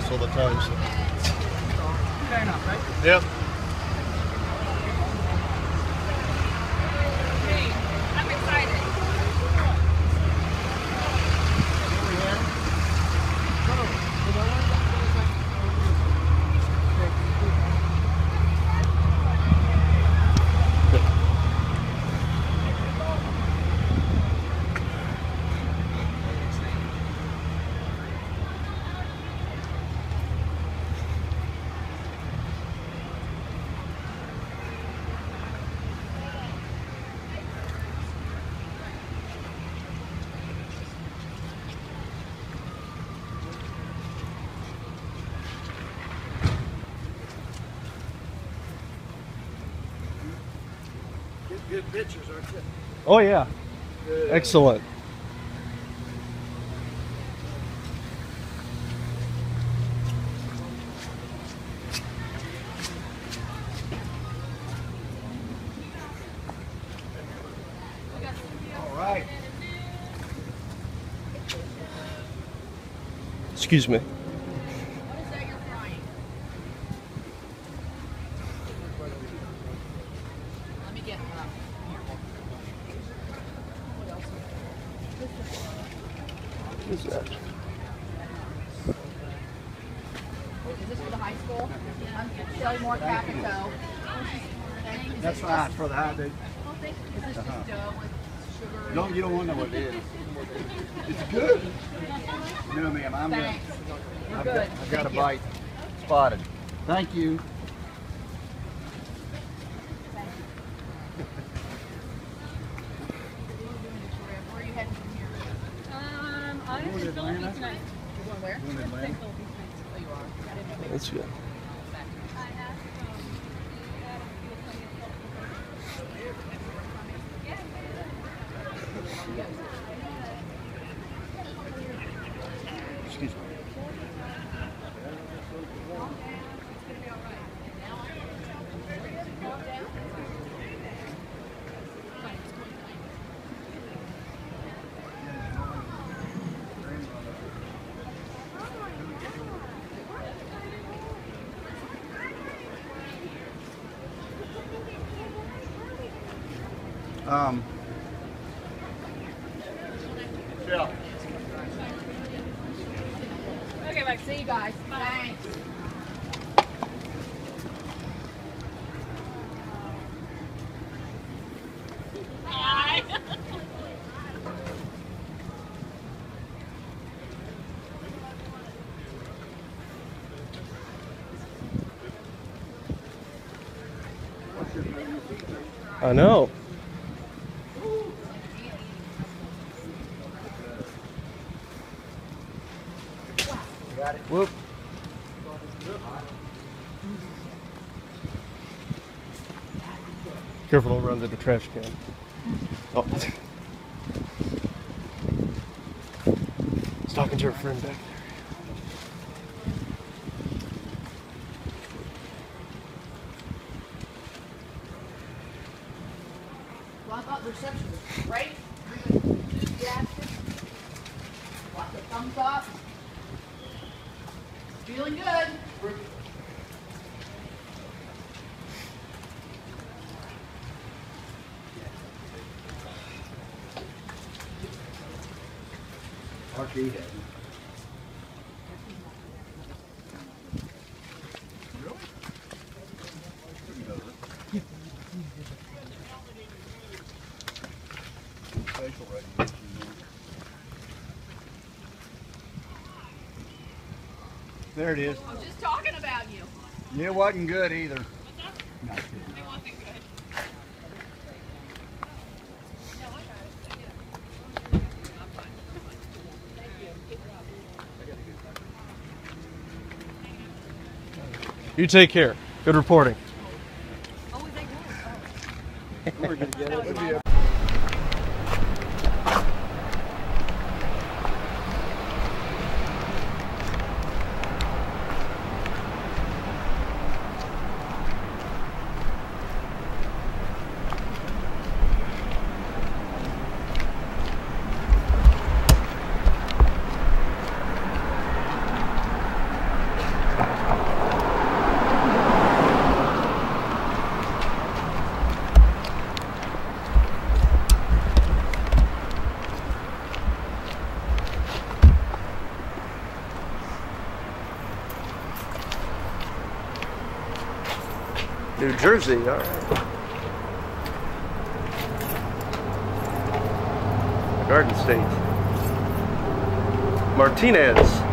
most of the time. So. Fair enough, right? Yep. Hey, I'm excited. Good pictures, aren't you? Oh yeah. Good. Excellent. All right. Excuse me. What is that you're frying? Let me get What is that? Is this for the high school? I'm Shelley Moore Capito. That's fine for the high dude. Is this just dough with sugar? No, you don't want to know what it is. It's good. No, ma'am, I'm good. Thanks. You're I've good. got, I've got a Thank you. bite spotted. Thank you. Where are you heading from here? Honestly, Going to Philippines Atlanta? tonight. You're going where? Going to Atlanta? Philippines tonight. Oh, you are. I didn't know. That's good. I asked Adam if he was playing at Philippines. Excuse me. Yeah. Okay, Mike. See you guys. Thanks. Hi. I know. Got it. Whoop. Careful, don't run into the trash can. Oh. He's talking to her friend back there. Well, I thought the reception was great. Enthusiastic. Lots of thumbs up. Feeling good. Archie. Facial recognition. There it is. I was just talking about you. It wasn't good either. What's up? Not good. It wasn't good. You take care. Good reporting. Oh, we think We're gonna get it. New Jersey, all right. Garden State. Martinez.